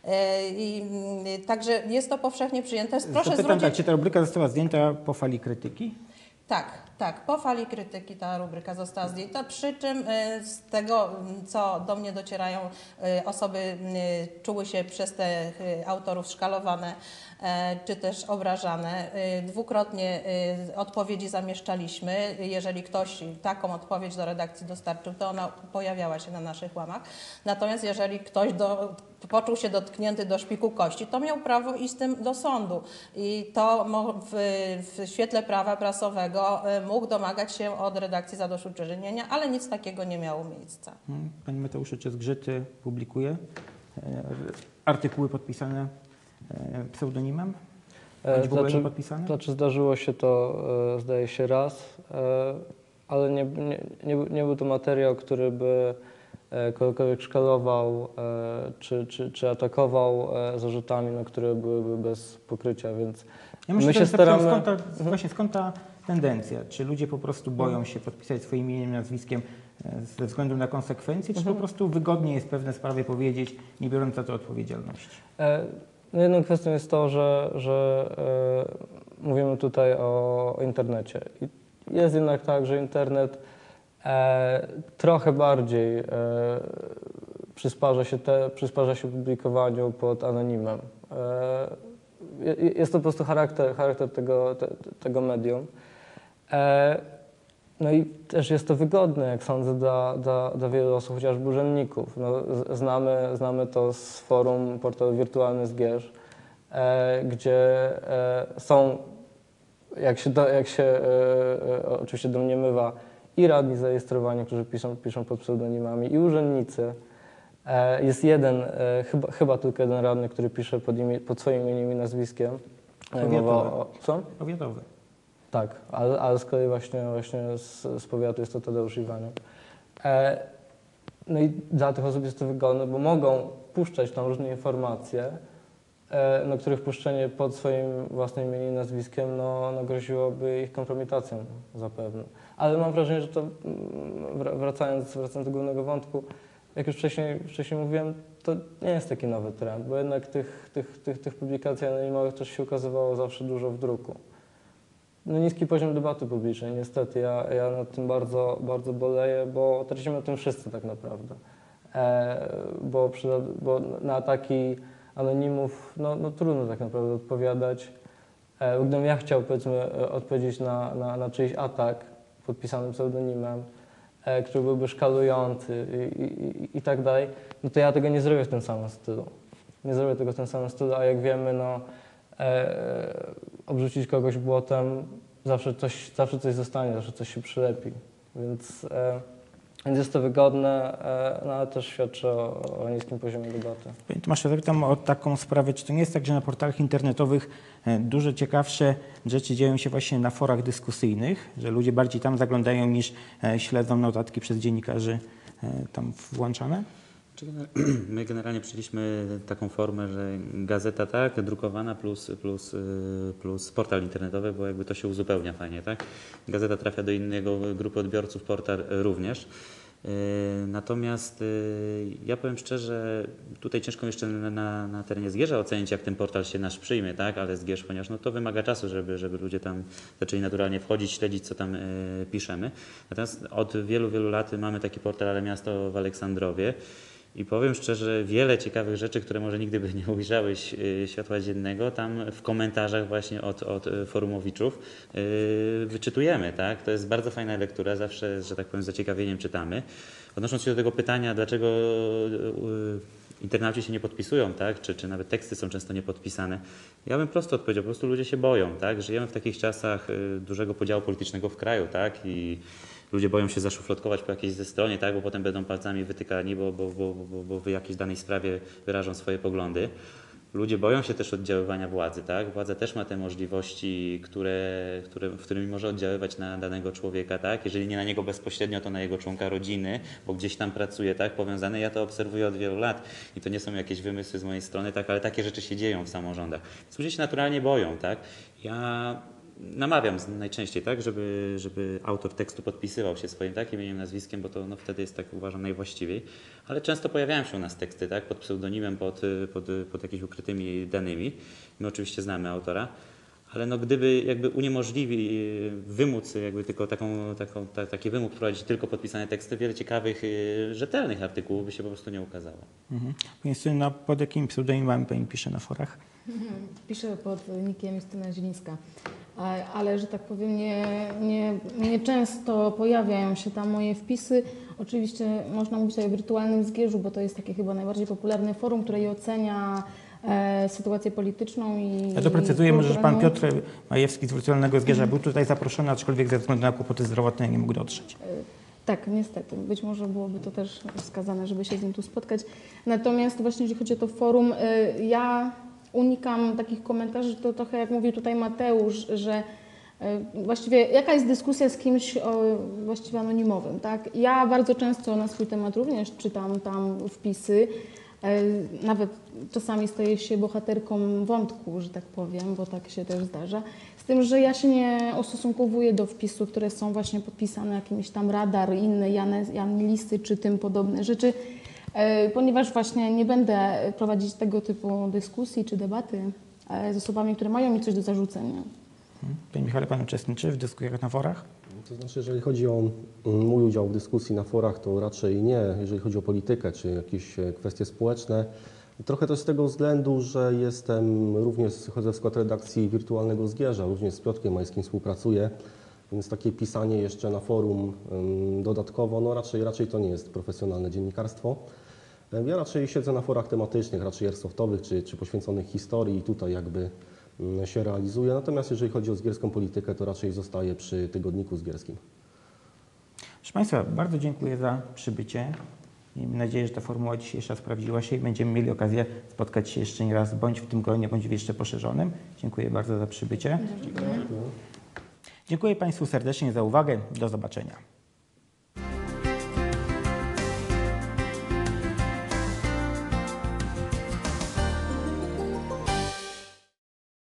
I, także jest to powszechnie przyjęte. Proszę Zapytam zwrócić... tak, czy ta rubryka została zdjęta po fali krytyki? Tak. Tak, po fali krytyki ta rubryka została zdjęta, przy czym y, z tego, y, co do mnie docierają, y, osoby y, czuły się przez tych y, autorów szkalowane y, czy też obrażane. Y, dwukrotnie y, odpowiedzi zamieszczaliśmy. Jeżeli ktoś taką odpowiedź do redakcji dostarczył, to ona pojawiała się na naszych łamach. Natomiast jeżeli ktoś do, poczuł się dotknięty do szpiku kości, to miał prawo iść z tym do sądu. I to w, w świetle prawa prasowego mógł domagać się od redakcji zadośćuczynienia, ale nic takiego nie miało miejsca. Pani Mateuszu, czy Zgrzyty publikuje artykuły podpisane pseudonimem? Bądź w ogóle Znaczy, nie podpisane? znaczy zdarzyło się to, e, zdaje się, raz, e, ale nie, nie, nie, nie był to materiał, który by e, kogokolwiek szkalował e, czy, czy, czy atakował e, zarzutami, no, które byłyby bez pokrycia, więc Ja myślę, my że się staramy... skąd ta, właśnie skąd ta tendencja? Czy ludzie po prostu boją się podpisać swoim imieniem, nazwiskiem e, ze względu na konsekwencje, czy po prostu wygodniej jest pewne sprawy powiedzieć, nie biorąc za to odpowiedzialności? E, No jedną kwestią jest to, że, że e, mówimy tutaj o, o internecie. I jest jednak tak, że internet e, trochę bardziej e, przysparza się, te, przysparza się publikowaniu pod anonimem. E, jest to po prostu charakter, charakter tego, te, tego medium. E, No i też jest to wygodne, jak sądzę, dla, dla, dla wielu osób, chociażby urzędników. No, znamy, znamy to z forum portalu Wirtualny Zgierz, e, gdzie e, są, jak się, do, jak się e, e, oczywiście domniemywa, i radni zarejestrowani, którzy piszą, piszą pod pseudonimami, i urzędnicy. E, jest jeden, e, chyba, chyba tylko jeden radny, który pisze pod, imię, pod swoim imieniem i nazwiskiem. Powiatowy. O, co? Powiatowy. Tak, ale, ale z kolei właśnie, właśnie z, z powiatu jest to Tadeusz Iwaniuk. E, no i dla tych osób jest to wygodne, bo mogą puszczać tam różne informacje, e, no, których puszczenie pod swoim własnym imieniem i nazwiskiem no, no, groziłoby ich kompromitacją zapewne. Ale mam wrażenie, że to wracając, wracając do głównego wątku, jak już wcześniej, wcześniej mówiłem, to nie jest taki nowy trend, bo jednak tych, tych, tych, tych publikacji anonimowych też się ukazywało zawsze dużo w druku. No, niski poziom debaty publicznej, niestety. Ja, ja nad tym bardzo, bardzo boleję, bo tracimy o tym wszyscy tak naprawdę. E, bo, przy, bo na ataki anonimów no, no, trudno tak naprawdę odpowiadać. E, gdybym ja chciał, powiedzmy, odpowiedzieć na, na, na czyjś atak podpisanym pseudonimem, e, który byłby szkalujący i, i, i tak dalej, no to ja tego nie zrobię w tym samym stylu. Nie zrobię tego w tym samym stylu, a jak wiemy, no E, obrzucić kogoś błotem, zawsze coś, zawsze coś zostanie, zawsze coś się przylepi. Więc, e, więc jest to wygodne, e, no ale też świadczy o, o niskim poziomie debaty. Panie Tomaszu, zapytam o taką sprawę, czy to nie jest tak, że na portalach internetowych dużo ciekawsze rzeczy dzieją się właśnie na forach dyskusyjnych, że ludzie bardziej tam zaglądają niż śledzą notatki przez dziennikarzy tam włączane? My generalnie przyjęliśmy taką formę, że gazeta tak, drukowana plus, plus, plus portal internetowy, bo jakby to się uzupełnia fajnie, tak? Gazeta trafia do innego grupy odbiorców, portal również. Natomiast ja powiem szczerze, tutaj ciężko jeszcze na, na, na terenie Zgierza ocenić, jak ten portal się nasz przyjmie, tak? Ale Zgierz, ponieważ no, to wymaga czasu, żeby, żeby ludzie tam zaczęli naturalnie wchodzić, śledzić, co tam y, piszemy. Natomiast od wielu, wielu lat mamy taki portal Ale Miasto w Aleksandrowie. I powiem szczerze, wiele ciekawych rzeczy, które może nigdy by nie ujrzały światła dziennego, tam w komentarzach właśnie od, od forumowiczów yy, wyczytujemy, tak? To jest bardzo fajna lektura, zawsze, że tak powiem, z zaciekawieniem czytamy. Odnosząc się do tego pytania, dlaczego yy, internauci się nie podpisują, tak? Czy, czy nawet teksty są często niepodpisane, ja bym prosto odpowiedział, po prostu ludzie się boją, tak? Żyjemy w takich czasach yy, dużego podziału politycznego w kraju, tak? I ludzie boją się zaszufladkować po jakiejś ze stronie, tak? Bo potem będą palcami wytykani, bo, bo, bo, bo, bo w jakiejś danej sprawie wyrażą swoje poglądy. Ludzie boją się też oddziaływania władzy, tak? Władza też ma te możliwości, które, które, w którymi może oddziaływać na danego człowieka, tak? Jeżeli nie na niego bezpośrednio, to na jego członka rodziny, bo gdzieś tam pracuje, tak? Powiązane. Ja to obserwuję od wielu lat i to nie są jakieś wymysły z mojej strony, tak? Ale takie rzeczy się dzieją w samorządach. Więc ludzie się naturalnie boją, tak? Ja namawiam najczęściej, tak, żeby, żeby autor tekstu podpisywał się swoim tak, imieniem, nazwiskiem, bo to no, wtedy jest, tak uważam, najwłaściwiej. Ale często pojawiają się u nas teksty, tak, pod pseudonimem, pod, pod, pod jakimiś ukrytymi danymi. My oczywiście znamy autora, Ale no gdyby jakby uniemożliwi, wymóc jakby tylko taką, taką, ta, taki wymóg wprowadzić tylko podpisane teksty, wiele ciekawych, rzetelnych artykułów by się po prostu nie ukazało. Mhm. Pani Justyna, pod jakim pseudonimem Pani pisze na forach? Piszę pod nickiem Justyna Zielińska, ale że tak powiem nie, nie, nie często pojawiają się tam moje wpisy. Oczywiście można mówić tutaj o wirtualnym Zgierzu, bo to jest takie chyba najbardziej popularne forum, które je ocenia e, sytuację polityczną i Ja to precyzuję, może, że Pan kulturalną. Piotr Majewski z Wirtualnego Zgierza był tutaj zaproszony, aczkolwiek ze względu na kłopoty zdrowotne nie mógł dotrzeć. Tak, niestety. Być może byłoby to też wskazane, żeby się z nim tu spotkać. Natomiast właśnie jeżeli chodzi o to forum, y, ja unikam takich komentarzy, to trochę jak mówił tutaj Mateusz, że y, właściwie jaka jest dyskusja z kimś o, właściwie anonimowym, tak? Ja bardzo często na swój temat również czytam tam wpisy, y, nawet czasami staję się bohaterką wątku, że tak powiem, bo tak się też zdarza. Z tym, że ja się nie ustosunkowuję do wpisów, które są właśnie podpisane jakimiś tam radar, inne janlisty czy tym podobne rzeczy, ponieważ właśnie nie będę prowadzić tego typu dyskusji czy debaty z osobami, które mają mi coś do zarzucenia. Panie Michale, Pan uczestniczy w dyskusjach na forach? To znaczy, jeżeli chodzi o mój udział w dyskusji na forach, to raczej nie, jeżeli chodzi o politykę czy jakieś kwestie społeczne. Trochę też z tego względu, że jestem również, chodzę w skład redakcji Wirtualnego Zgierza, również z Piotrkiem Majskim współpracuję, więc takie pisanie jeszcze na forum um, dodatkowo, no raczej, raczej to nie jest profesjonalne dziennikarstwo. Ja raczej siedzę na forach tematycznych, raczej airsoftowych czy, czy poświęconych historii i tutaj jakby um, się realizuję. Natomiast jeżeli chodzi o zgierską politykę, to raczej zostaję przy Tygodniku Zgierskim. Proszę Państwa, bardzo dziękuję za przybycie. Miejmy nadzieję, że ta formuła dzisiejsza sprawdziła się i będziemy mieli okazję spotkać się jeszcze nie raz, bądź w tym gronie, bądź w jeszcze poszerzonym. Dziękuję bardzo za przybycie. Dziękuję. Dziękuję Państwu serdecznie za uwagę. Do zobaczenia.